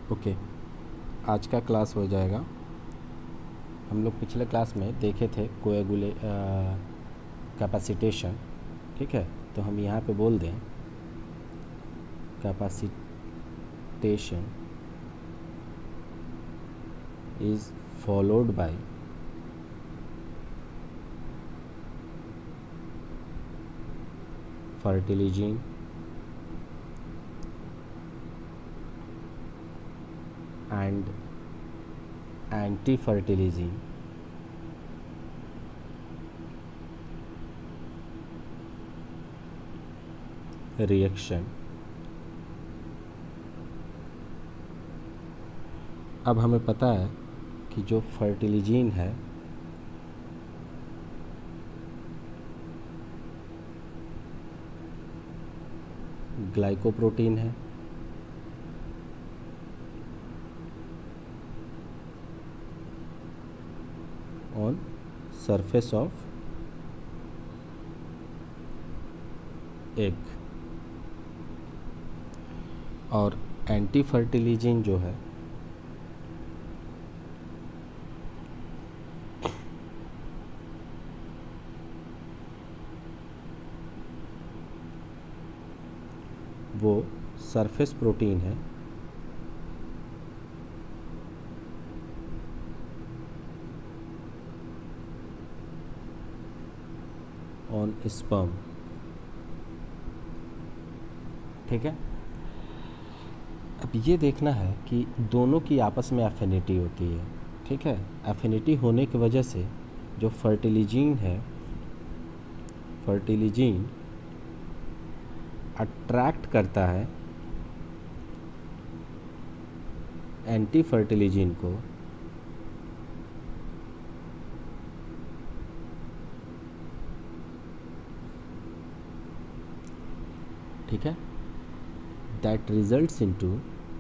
Okay, आज का class हो जाएगा। हम लोग पिछले क्लास में देखे थे कैपेसिटेशन। ठीक है, तो हम यहाँ पे बोल दें capacitation is followed by fertilizing and anti-fertilizing reaction. अब हमें पता है कि जो फर्टिलिजीन है ग्लाइकोप्रोटीन है ऑन सरफेस ऑफ एग, और एंटी फर्टिलिजीन जो है वो सरफेस प्रोटीन है ऑन स्पर्म। ठीक है, अब ये देखना है कि दोनों की आपस में एफिनिटी होती है। ठीक है, एफिनिटी होने की वजह से जो फर्टिलिजीन अट्रैक्ट करता है एंटी फर्टिलिजीन को, ठीक है, that results into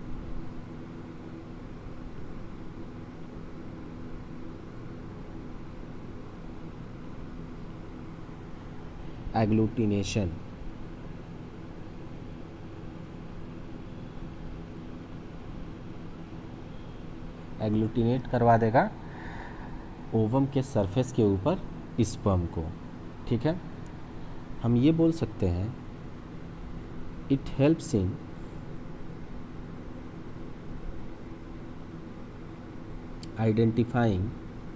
agglutination। Agglutinate करवा देगा ओवम के सरफेस के ऊपर स्पर्म को। ठीक है, हम ये बोल सकते हैं it helps in identifying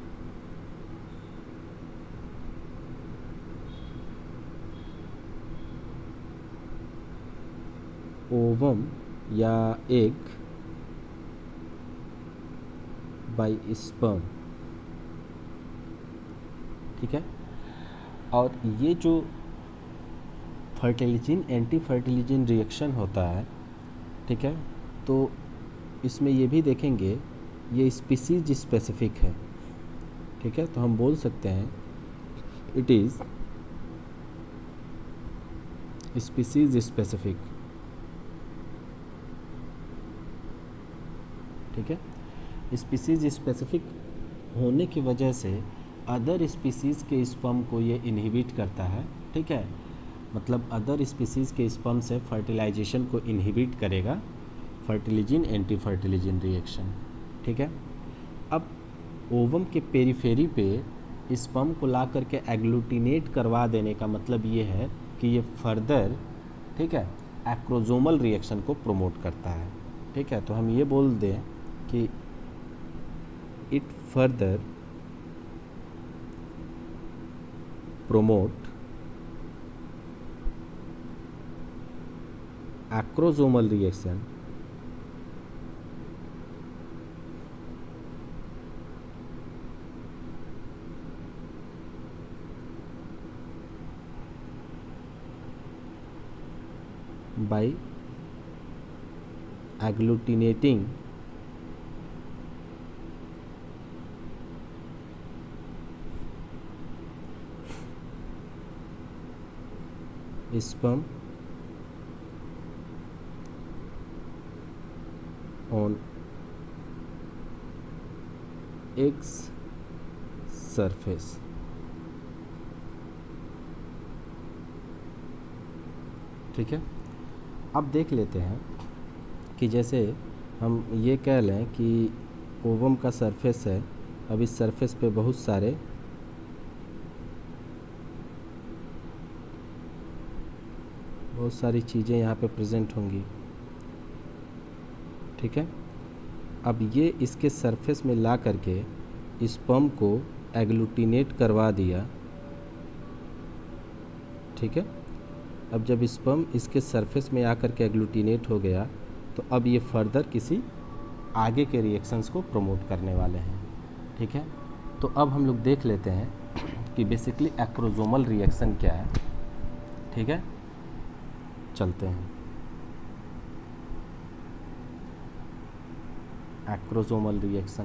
ovum या एग बाय स्पर्म। ठीक है, और ये जो फर्टिलिजीन एंटी फर्टिलिजीन रिएक्शन होता है, ठीक है, तो इसमें ये भी देखेंगे ये स्पीसीज स्पेसिफिक है। ठीक है, तो हम बोल सकते हैं इट इज़ स्पीसीज स्पेसिफिक। ठीक है, स्पीसीज स्पेसिफिक होने की वजह से अदर स्पीसीज़ के स्पर्म को ये इनहिबिट करता है। ठीक है, मतलब अदर स्पीसीज़ के स्पर्म से फर्टिलाइजेशन को इनहिबिट करेगा फर्टिलिजीन एंटी फर्टिलिजीन रिएक्शन। ठीक है, अब ओवम के पेरिफेरी पे स्पर्म को ला करके एग्लूटिनेट करवा देने का मतलब ये है कि ये फर्दर, ठीक है, एक्रोजोमल रिएक्शन को प्रमोट करता है। ठीक है, तो हम ये बोल दें कि it further promote acrosomal reaction by agglutinating sperm on egg's surface। ठीक है, अब देख लेते हैं कि जैसे हम ये कह लें कि ओवम का सरफेस है। अब इस सरफेस पे बहुत सारी चीज़ें यहाँ पे प्रेजेंट होंगी, ठीक है। अब ये इसके सरफेस में ला करके स्पर्म को एग्लूटिनेट करवा दिया, ठीक है। अब जब स्पर्म इसके सरफेस में आकर के एग्लूटिनेट हो गया तो अब ये फर्दर किसी आगे के रिएक्शंस को प्रमोट करने वाले हैं, ठीक है। तो अब हम लोग देख लेते हैं कि बेसिकली एक्रोसोमल रिएक्शन क्या है, ठीक है। चलते हैं। एक्रोसोमल रिएक्शन,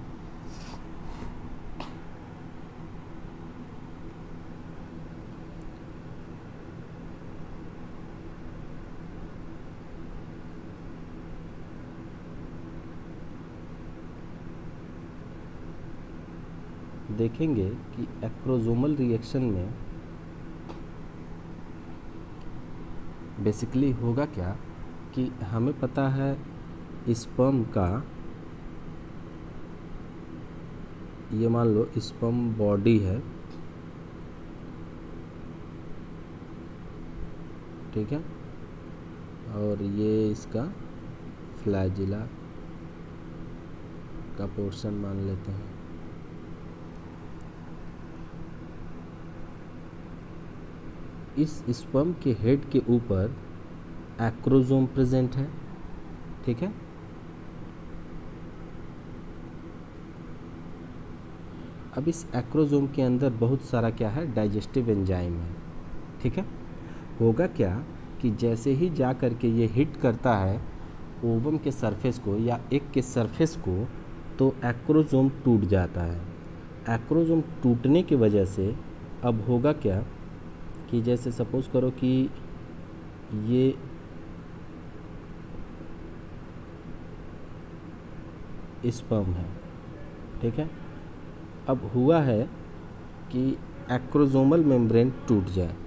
देखेंगे कि एक्रोसोमल रिएक्शन में बेसिकली होगा क्या कि हमें पता है स्पर्म का, ये मान लो स्पर्म बॉडी है, ठीक है, और ये इसका फ्लैजिला का पोर्शन मान लेते हैं। इस स्पर्म के हेड के ऊपर एक्रोसोम प्रेजेंट है, ठीक है। अब इस एक्रोसोम के अंदर बहुत सारा क्या है, डाइजेस्टिव एंजाइम है, ठीक है। होगा क्या कि जैसे ही जा करके ये हिट करता है ओवम के सरफेस को या एग के सरफेस को, तो एक्रोसोम टूट जाता है। एक्रोसोम टूटने की वजह से अब होगा क्या कि जैसे सपोज़ करो कि ये स्पर्म है, ठीक है। अब हुआ है कि एक्रोसोमल मेम्ब्रेन टूट जाए,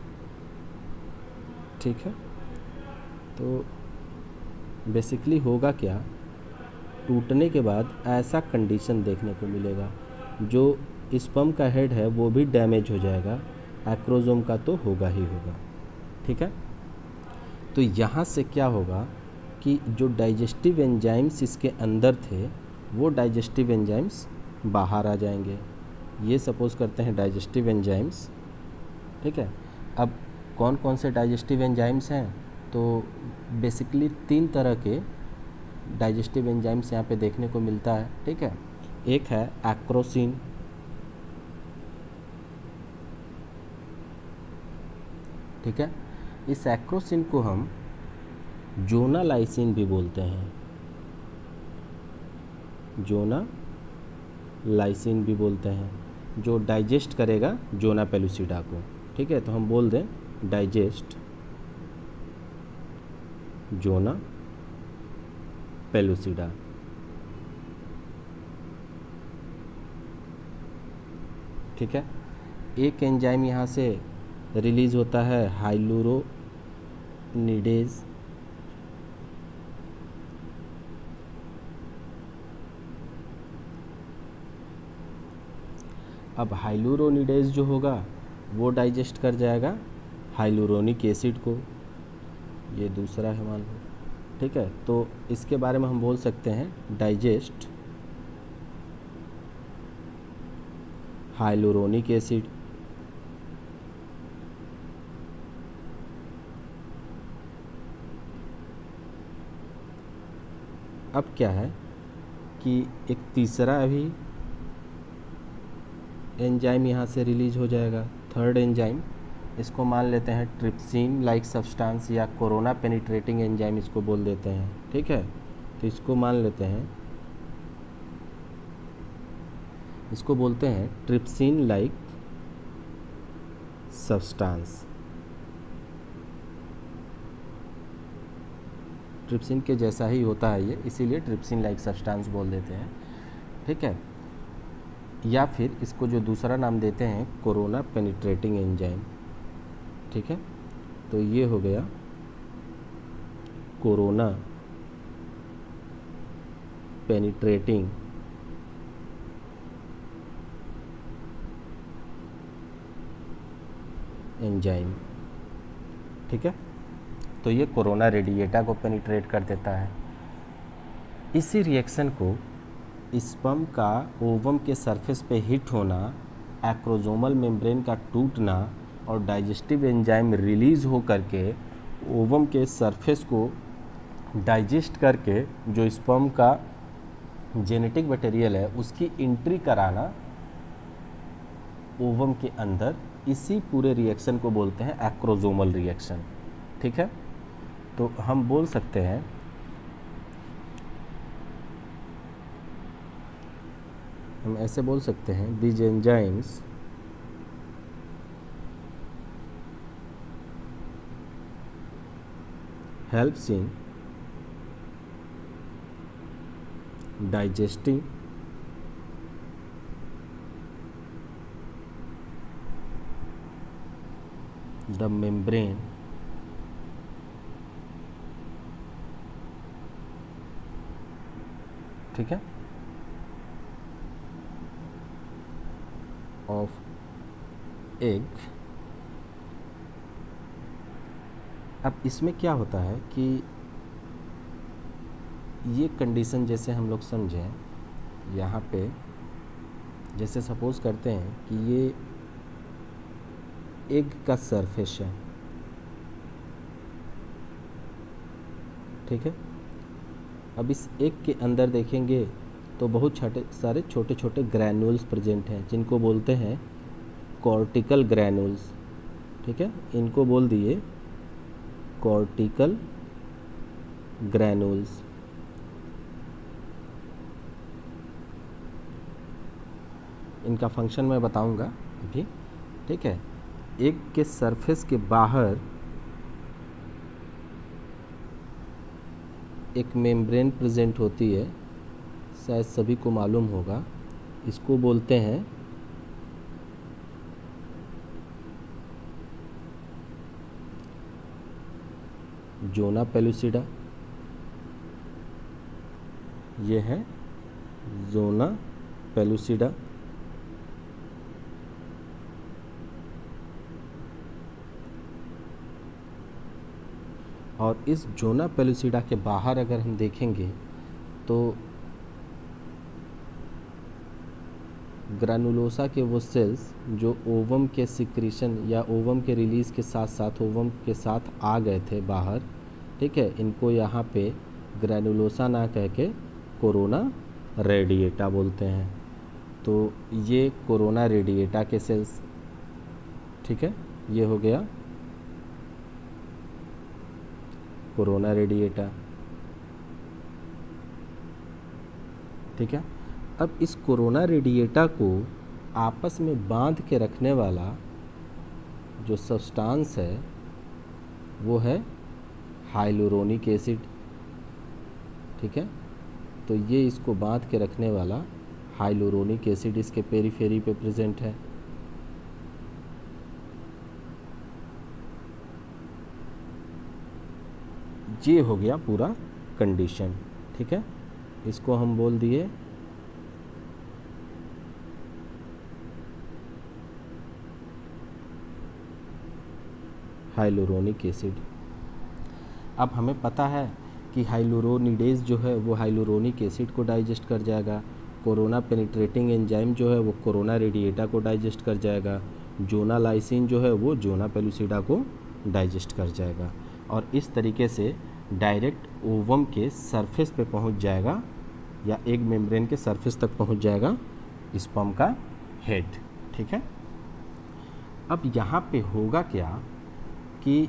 ठीक है। तो बेसिकली होगा क्या, टूटने के बाद ऐसा कंडीशन देखने को मिलेगा, जो स्पर्म का हेड है वो भी डैमेज हो जाएगा, एक्रोसोम का तो होगा ही होगा, ठीक है। तो यहाँ से क्या होगा कि जो डाइजेस्टिव एंजाइम्स इसके अंदर थे वो डाइजेस्टिव एंजाइम्स बाहर आ जाएंगे। ये सपोज़ करते हैं डाइजेस्टिव एंजाइम्स, ठीक है। अब कौन कौन से डाइजेस्टिव एंजाइम्स हैं, तो बेसिकली 3 तरह के डाइजेस्टिव एंजाइम्स यहाँ पे देखने को मिलता है, ठीक है। एक है एक्रोसिन, ठीक है। इस एक्रोसिन को हम जोनालाइसिन भी बोलते हैं, जोनालाइसिन भी बोलते हैं, जो डाइजेस्ट करेगा जोना पेलुसिडा को, ठीक है। तो हम बोल दें डाइजेस्ट जोना पेलुसिडा, ठीक है। एक एंजाइम यहाँ से रिलीज होता है हाइलुरोनिडेज, अब हाइलुरोनिडेज जो होगा वो डाइजेस्ट कर जाएगा हाइलुरोनिक एसिड को, ये दूसरा है मान लो, ठीक है। तो इसके बारे में हम बोल सकते हैं डाइजेस्ट हाइलुरोनिक एसिड। अब क्या है कि एक तीसरा भी एंजाइम यहाँ से रिलीज हो जाएगा, थर्ड एंजाइम, इसको मान लेते हैं ट्रिप्सिन लाइक सब्सटेंस या कोरोना पेनिट्रेटिंग एंजाइम इसको बोल देते हैं, ठीक है। तो इसको मान लेते हैं, इसको बोलते हैं ट्रिप्सिन लाइक सब्सटेंस। ट्रिप्सिन के जैसा ही होता है ये, इसीलिए ट्रिप्सिन लाइक सब्सटेंस बोल देते हैं, ठीक है। या फिर इसको जो दूसरा नाम देते हैं कोरोना पेनिट्रेटिंग एंजाइम, ठीक है। तो ये हो गया कोरोना पेनिट्रेटिंग एंजाइम। ठीक है, तो ये कोरोना रेडिएटा को पेनिट्रेट कर देता है। इसी रिएक्शन को स्पर्म का ओवम के सरफेस पे हिट होना, एक्रोजोमल मेम्ब्रेन का टूटना और डाइजेस्टिव एंजाइम रिलीज हो करके ओवम के सरफेस को डाइजेस्ट करके जो स्पर्म का जेनेटिक मटेरियल है उसकी एंट्री कराना ओवम के अंदर, इसी पूरे रिएक्शन को बोलते हैं एक्रोजोमल रिएक्शन। ठीक है, तो हम बोल सकते हैं हम ऐसे बोल सकते हैं these enzymes helps in digesting the membrane ठीक है of egg। अब इसमें क्या होता है कि ये कंडीशन जैसे हम लोग समझें, यहाँ पे जैसे सपोज़ करते हैं कि ये एग का सरफेस है। ठीक है, अब इस एग के अंदर देखेंगे तो बहुत सारे छोटे छोटे ग्रैन्यूल्स प्रेजेंट हैं जिनको बोलते हैं कॉर्टिकल ग्रैन्यूल्स। ठीक है, इनको बोल दिए कॉर्टिकल ग्रैन्यूल्स। इनका फंक्शन मैं बताऊंगा अभी। ठीक है, एग के सरफेस के बाहर एक मेम्ब्रेन प्रेजेंट होती है, शायद सभी को मालूम होगा। इसको बोलते हैं जोना पेलुसिडा। ये है जोना पेलुसिडा। और इस जोना पेलुसिडा के बाहर अगर हम देखेंगे तो ग्रानुलोसा के वो सेल्स जो ओवम के सिक्रीशन या ओवम के रिलीज़ के साथ साथ ओवम के साथ आ गए थे बाहर। ठीक है, इनको यहाँ पे ग्रानुलोसा ना कह के कोरोना रेडिएटा बोलते हैं। तो ये कोरोना रेडिएटा के सेल्स। ठीक है, ये हो गया कोरोना रेडिएटा। ठीक है, अब इस कोरोना रेडिएटा को आपस में बांध के रखने वाला जो सब्सटेंस है वो है हाइलुरोनिक एसिड। ठीक है, तो ये इसको बांध के रखने वाला हाइलुरोनिक एसिड इसके पेरीफेरी पे प्रेजेंट है। ये हो गया पूरा कंडीशन। ठीक है, इसको हम बोल दिए हाइलुरोनिक एसिड। अब हमें पता है कि हाइलुरोनिडेज जो है वो हाइलुरोनिक एसिड को डाइजेस्ट कर जाएगा, कोरोना पेनिट्रेटिंग एंजाइम जो है वो कोरोना रेडिएटा को डाइजेस्ट कर जाएगा, जोना लाइसिन जो है वो जोना पेलुसिडा को डाइजेस्ट कर जाएगा, और इस तरीके से डायरेक्ट ओवम के सरफेस पे पहुंच जाएगा या एग मेम्ब्रेन के सरफेस तक पहुंच जाएगा स्पर्म का हेड। ठीक है, अब यहाँ पे होगा क्या कि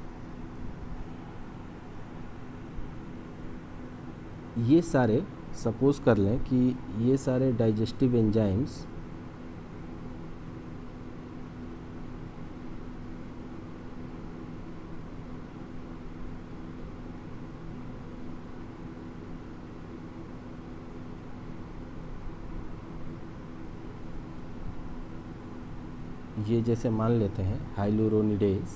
ये सारे सपोज कर लें कि ये सारे डाइजेस्टिव एंजाइम्स ये जैसे मान लेते हैं हाइलुरोनिडेज,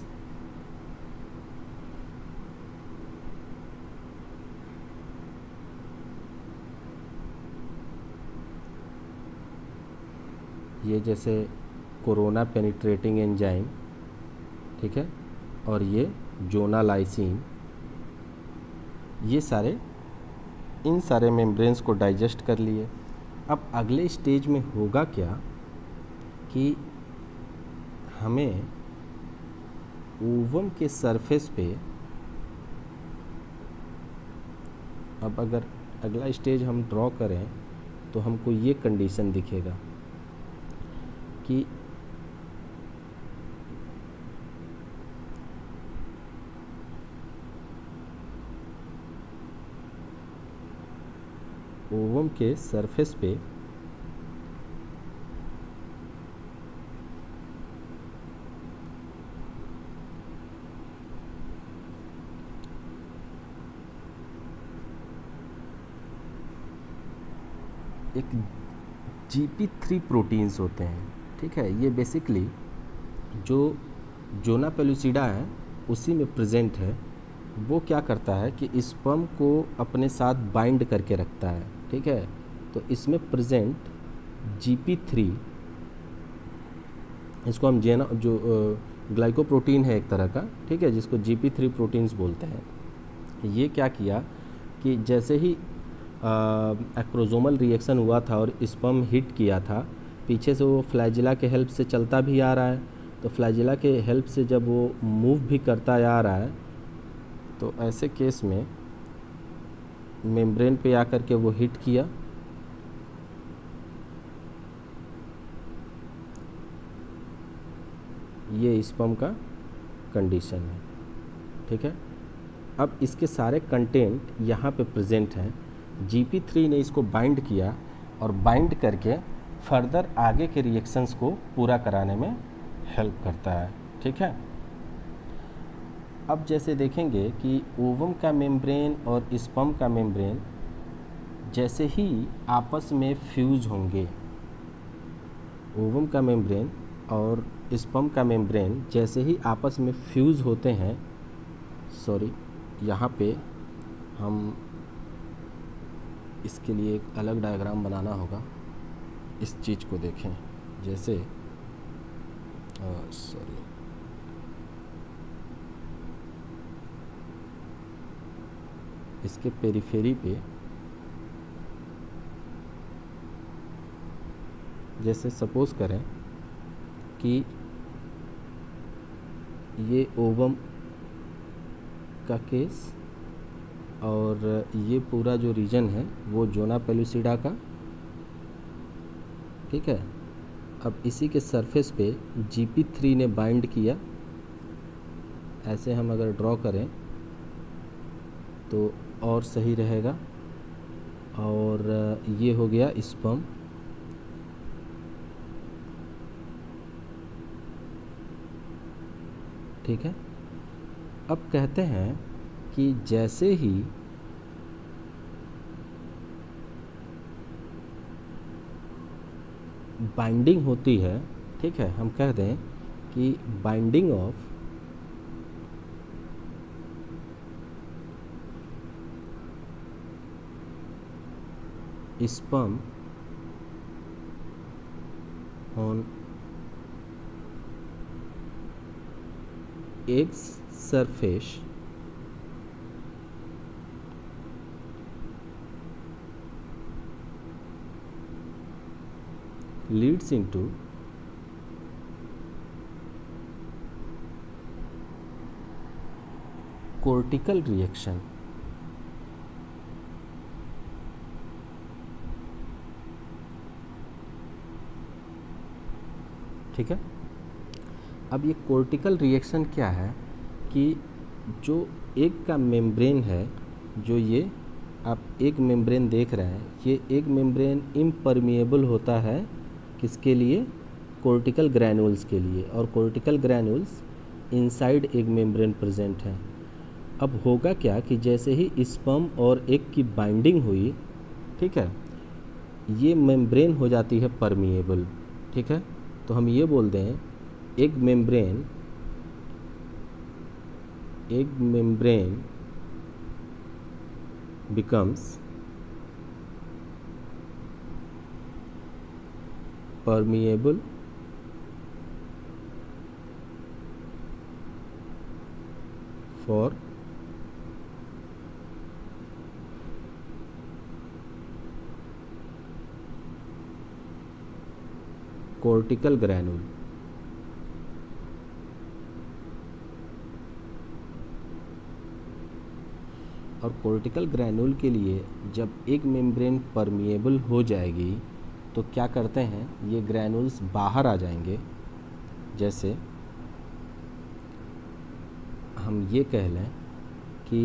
ये जैसे कोरोना पेनिट्रेटिंग एंजाइम, ठीक है, और ये जोनालाइसिन, ये सारे इन सारे मेम्ब्रेन्स को डाइजेस्ट कर लिए। अब अगले स्टेज में होगा क्या कि हमें ओवम के सरफेस पे, अब अगर अगला स्टेज हम ड्रॉ करें तो हमको ये कंडीशन दिखेगा कि ओवम के सरफेस पे एक GP3 प्रोटीन्स होते हैं, ठीक है। ये बेसिकली जो जोना पेलुसिडा है उसी में प्रेजेंट है। वो क्या करता है कि स्पर्म को अपने साथ बाइंड करके रखता है, ठीक है। तो इसमें प्रेजेंट GP3, इसको हम जो ग्लाइकोप्रोटीन है एक तरह का, ठीक है, जिसको GP3 प्रोटीन्स बोलते हैं। ये क्या किया कि जैसे ही एक्रोसोमल रिएक्शन हुआ था और स्पर्म हिट किया था, पीछे से वो फ्लैजिला के हेल्प से चलता भी आ रहा है, तो फ्लैजिला के हेल्प से जब वो मूव भी करता आ रहा है, तो ऐसे केस में मेम्ब्रेन पे आकर के वो हिट किया, ये स्पर्म का कंडीशन है, ठीक है। अब इसके सारे कंटेंट यहाँ पे प्रेजेंट हैं। GP3 ने इसको बाइंड किया और बाइंड करके फर्दर आगे के रिएक्शंस को पूरा कराने में हेल्प करता है, ठीक है। अब जैसे देखेंगे कि ओवम का मेम्ब्रेन और स्पर्म का मेम्ब्रेन जैसे ही आपस में फ्यूज होंगे, ओवम का मेम्ब्रेन और स्पर्म का मेम्ब्रेन जैसे ही आपस में फ्यूज होते हैं, सॉरी, यहाँ पे हम इसके लिए एक अलग डायग्राम बनाना होगा। इस चीज़ को देखें, जैसे सॉरी, इसके पेरिफेरी पे जैसे सपोज करें कि ये ओवम का केस और ये पूरा जो रीजन है वो जोना पेलुसिडा का, ठीक है। अब इसी के सरफेस पे GP3 ने बाइंड किया, ऐसे हम अगर ड्रॉ करें तो और सही रहेगा। और ये हो गया स्पर्म, ठीक है। अब कहते हैं कि जैसे ही बाइंडिंग होती है, ठीक है, हम कह दें कि binding of sperm on egg's surface leads into cortical reaction, ठीक है। अब ये कोर्टिकल रिएक्शन क्या है कि जो एग का मेम्ब्रेन है, जो ये आप एग मेम्ब्रेन देख रहे हैं, ये एग मेम्ब्रेन इम्परमिएबल होता है किसके लिए? कोर्टिकल ग्रैन्यूल्स के लिए, और cortical granules inside egg membrane present हैं। अब होगा क्या कि जैसे ही स्पर्म और एग की बाइंडिंग हुई, ठीक है, ये मेम्ब्रेन हो जाती है परमिएबल, ठीक है। तो हम ये बोल दें egg membrane becomes permeable for cortical granule। और कोर्टिकल ग्रैन्यूल के लिए जब एक मेम्ब्रेन परमिएबल हो जाएगी तो क्या करते हैं, ये ग्रैन्यूल्स बाहर आ जाएंगे। जैसे हम ये कह लें कि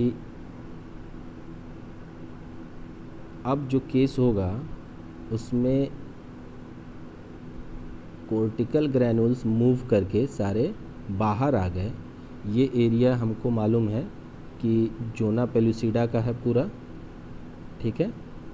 अब जो केस होगा उसमें कोर्टिकल ग्रैन्यूल्स मूव करके सारे बाहर आ गए। ये एरिया हमको मालूम है कि जोना पेलुसिडा का है पूरा, ठीक है।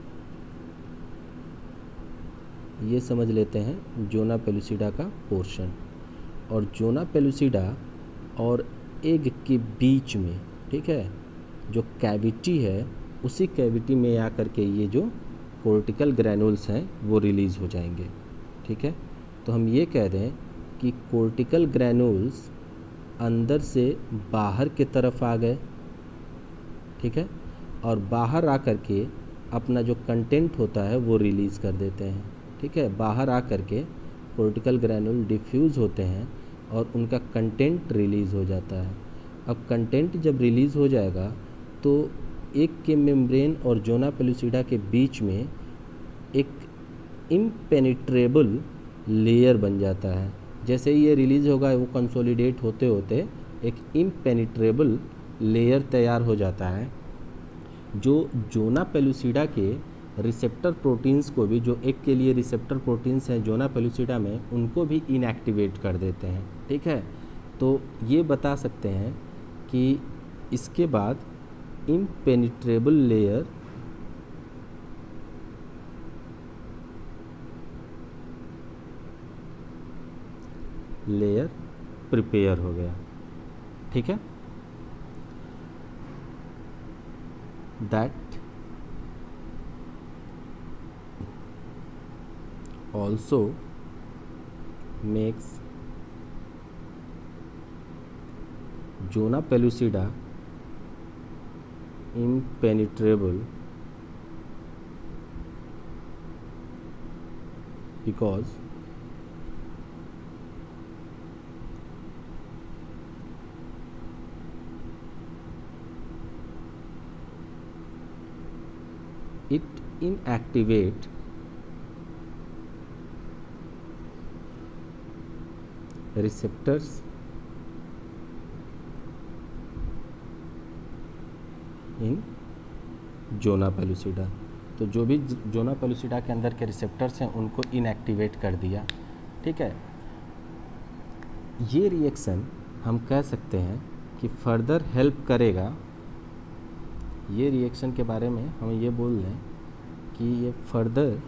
ये समझ लेते हैं जोना पेलुसिडा का पोर्शन। और जोना पेलुसिडा और एग के बीच में, ठीक है, जो कैविटी है उसी कैविटी में आकर के ये जो कोर्टिकल ग्रैन्यूल्स हैं वो रिलीज़ हो जाएंगे, ठीक है। तो हम ये कह दें कि कोर्टिकल ग्रैन्यूल्स अंदर से बाहर की तरफ आ गए, ठीक है, और बाहर आकर के अपना जो कंटेंट होता है वो रिलीज़ कर देते हैं, ठीक है। बाहर आकर के कोर्टिकल ग्रैन्यूल डिफ्यूज़ होते हैं और उनका कंटेंट रिलीज़ हो जाता है। अब कंटेंट जब रिलीज़ हो जाएगा तो एक के मेम्ब्रेन और जोना पेलुसिडा के बीच में एक इम्पेनिट्रेबल लेयर बन जाता है। जैसे ही ये रिलीज़ होगा वो कंसोलिडेट होते होते एक इम्पेनिट्रेबल लेयर तैयार हो जाता है, जो जोना पेलुसिडा के रिसेप्टर प्रोटीन्स को भी, जो एक के लिए रिसेप्टर प्रोटीन्स हैं जोना पेलुसिडा में, उनको भी इनएक्टिवेट कर देते हैं, ठीक है। तो ये बता सकते हैं कि इसके बाद इम्पेनिट्रेबल लेयर प्रिपेयर हो गया, ठीक है। That also makes Zona pellucida impenetrable because it inactivate receptors in zona pellucida. तो जो भी जोना पेलुसिडा के अंदर के रिसेप्टर्स हैं उनको इनएक्टिवेट कर दिया, ठीक है। ये रिएक्शन हम कह सकते हैं कि फर्दर हेल्प करेगा। ये रिएक्शन के बारे में हम ये बोल लें कि ये further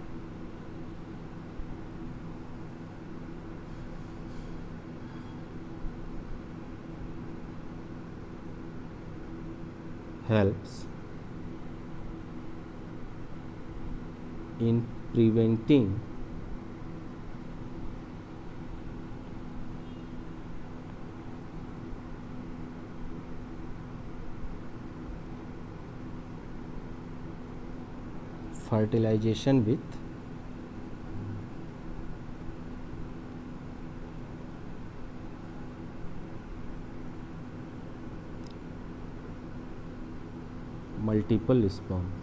helps in preventing fertilization with multiple sperms।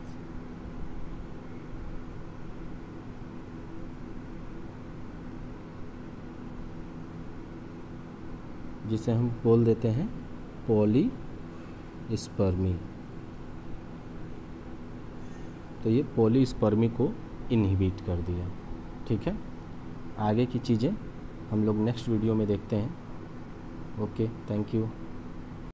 जिसे हम बोल देते हैं पॉलीस्पर्मी। तो ये पॉलीस्पर्मी को इनहिबिट कर दिया, ठीक है। आगे की चीज़ें हम लोग नेक्स्ट वीडियो में देखते हैं। Okay, thank you.